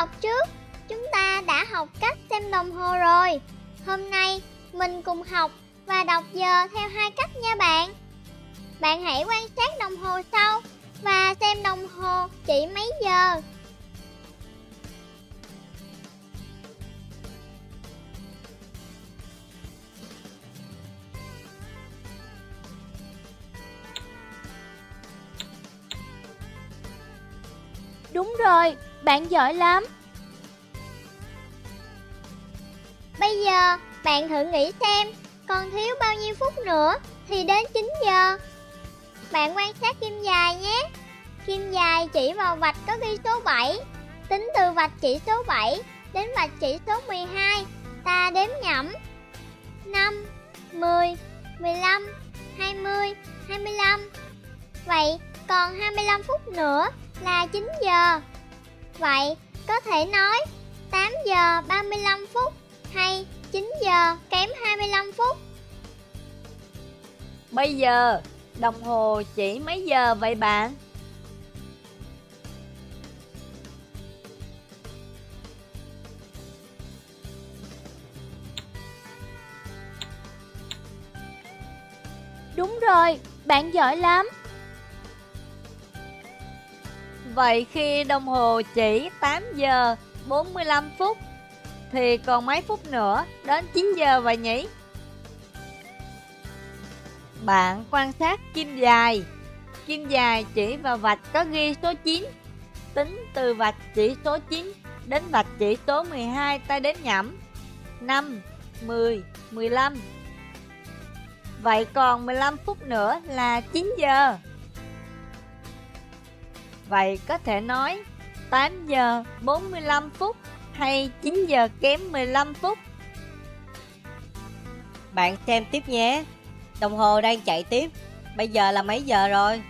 trước, chúng ta đã học cách xem đồng hồ rồi. Hôm nay, mình cùng học và đọc giờ theo hai cách nha bạn. Bạn hãy quan sát đồng hồ sau và xem đồng hồ chỉ mấy giờ. Đúng rồi, bạn giỏi lắm. Bây giờ, bạn thử nghĩ xem, còn thiếu bao nhiêu phút nữa thì đến 9 giờ. Bạn quan sát kim dài nhé. Kim dài chỉ vào vạch có ghi số 7. Tính từ vạch chỉ số 7 đến vạch chỉ số 12, ta đếm nhẩm. 5, 10, 15, 20, 25. Vậy còn 25 phút nữa là 9 giờ. Vậy có thể nói 8 giờ 35 phút hay 9 giờ kém 25 phút. Bây giờ, đồng hồ chỉ mấy giờ vậy bạn? Đúng rồi, bạn giỏi lắm. Vậy khi đồng hồ chỉ 8 giờ 45 phút thì còn mấy phút nữa đến 9 giờ vậy nhỉ? Bạn quan sát kim dài. Kim dài chỉ vào vạch có ghi số 9. Tính từ vạch chỉ số 9 đến vạch chỉ số 12, ta đếm nhẩm. 5, 10, 15. Vậy còn 15 phút nữa là 9 giờ. Vậy có thể nói 8 giờ 45 phút hay 9 giờ kém 15 phút. Bạn xem tiếp nhé. Đồng hồ đang chạy tiếp. Bây giờ là mấy giờ rồi?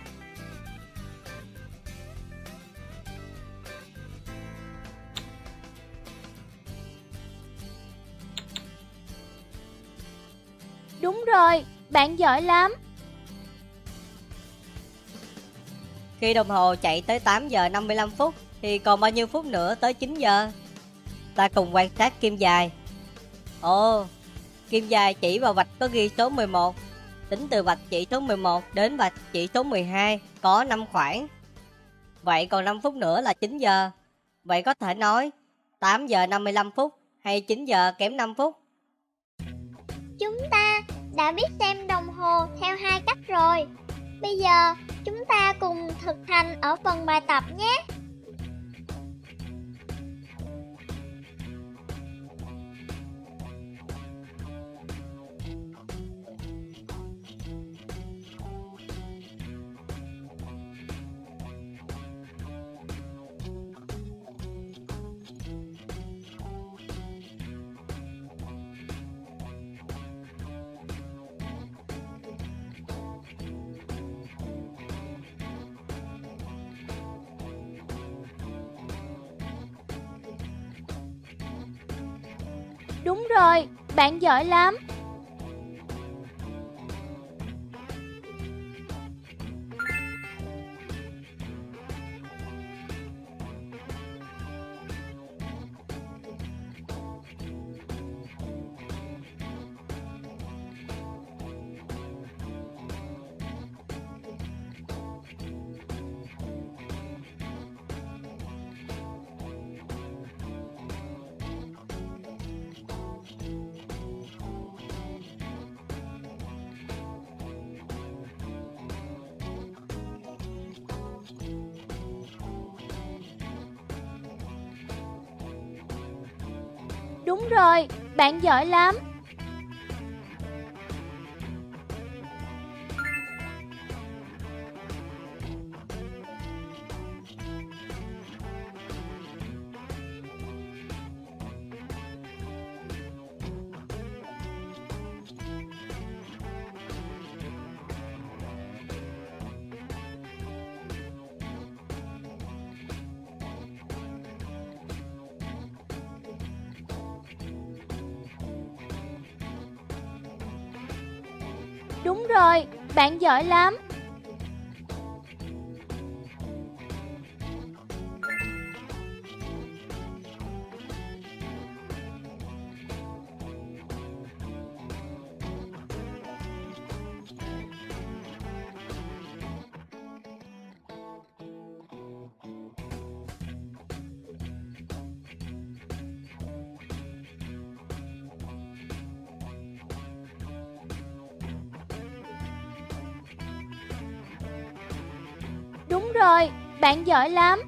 Đúng rồi, bạn giỏi lắm. Khi đồng hồ chạy tới 8 giờ 55 phút thì còn bao nhiêu phút nữa tới 9 giờ? Ta cùng quan sát kim dài. Ồ, kim dài chỉ vào vạch có ghi số 11. Tính từ vạch chỉ số 11 đến vạch chỉ số 12 có 5 khoảng. Vậy còn 5 phút nữa là 9 giờ. Vậy có thể nói 8 giờ 55 phút hay 9 giờ kém 5 phút. Chúng ta đã biết xem đồng hồ theo hai cách rồi. Bây giờ, chúng ta cùng thực hành ở phần bài tập nhé. Đúng rồi, bạn giỏi lắm. Đúng rồi, bạn giỏi lắm. Đúng rồi, bạn giỏi lắm. Đúng rồi, bạn giỏi lắm.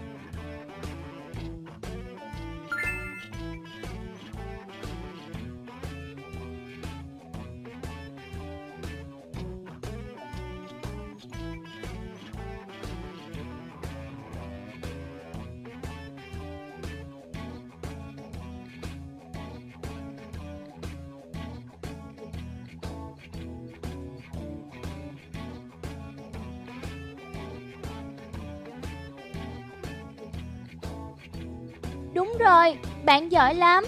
Đúng rồi, bạn giỏi lắm.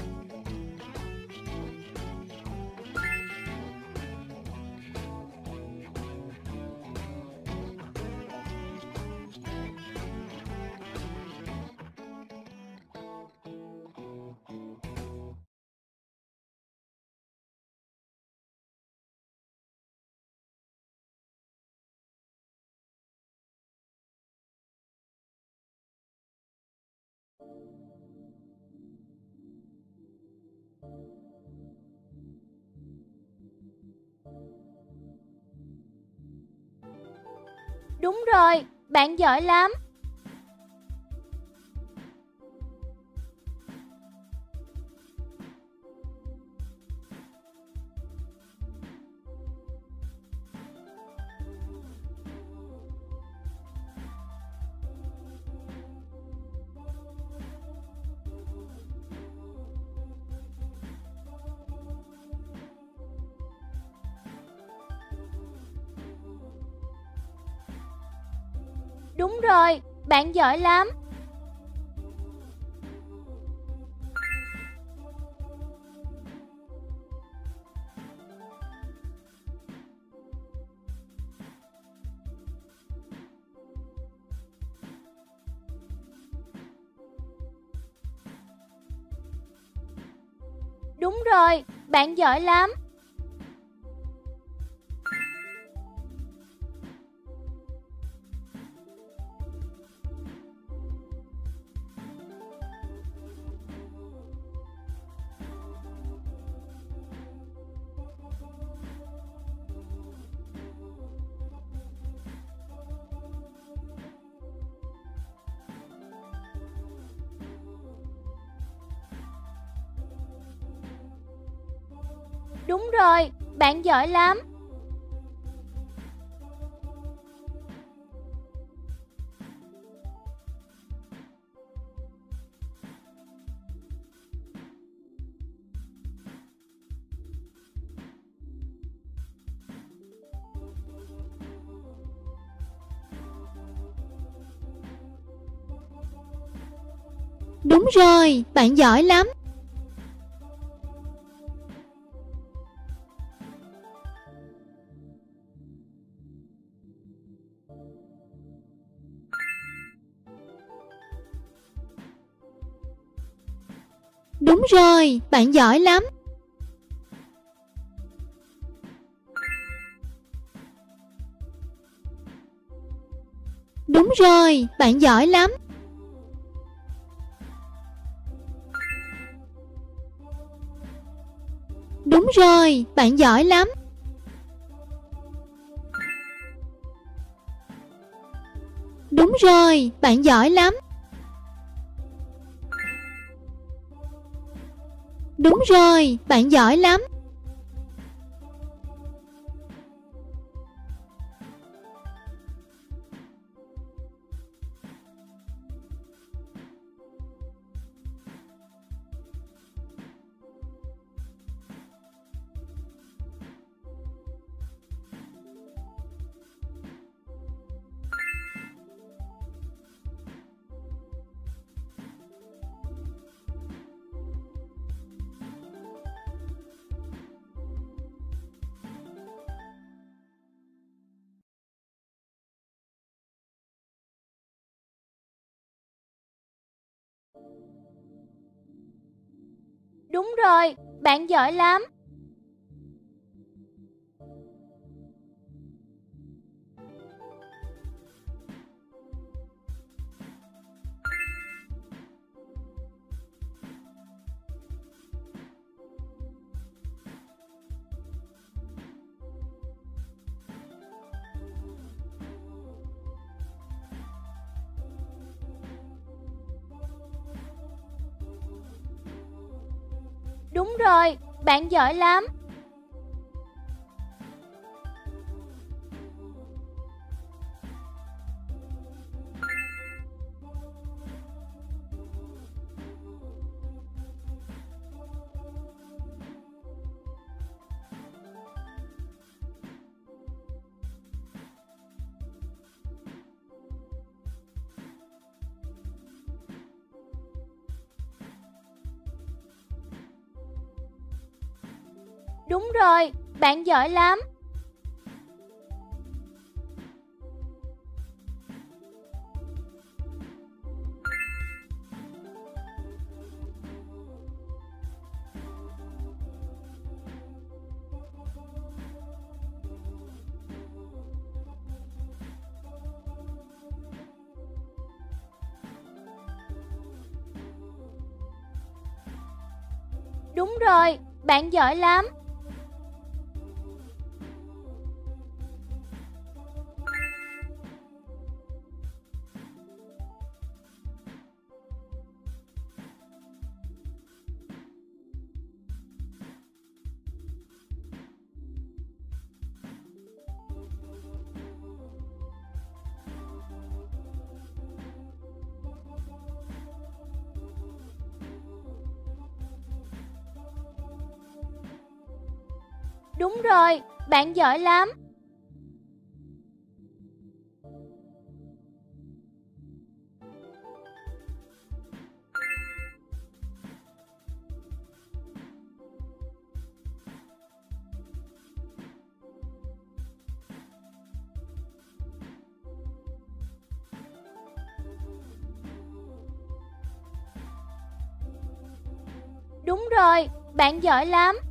Đúng rồi, bạn giỏi lắm. Đúng rồi, bạn giỏi lắm. Đúng rồi, bạn giỏi lắm. Đúng rồi, bạn giỏi lắm. Đúng rồi, bạn giỏi lắm. Đúng rồi, bạn giỏi lắm. Đúng rồi, bạn giỏi lắm. Đúng rồi, bạn giỏi lắm. Đúng rồi, bạn giỏi lắm. Đúng rồi, bạn giỏi lắm. Đúng rồi, bạn giỏi lắm. Đúng rồi, bạn giỏi lắm. Đúng rồi, bạn giỏi lắm. Đúng rồi, bạn giỏi lắm. Đúng rồi, bạn giỏi lắm. Đúng rồi, bạn giỏi lắm.